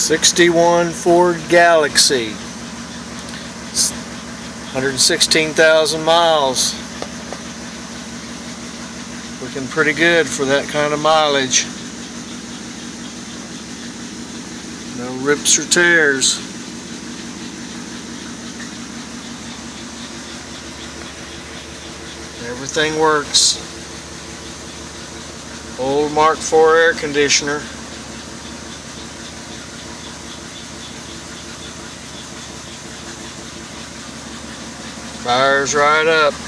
'61 Ford Galaxy, 116,000 miles. Looking pretty good for that kind of mileage. No rips or tears. Everything works. Old Mark IV air conditioner. Fires right up.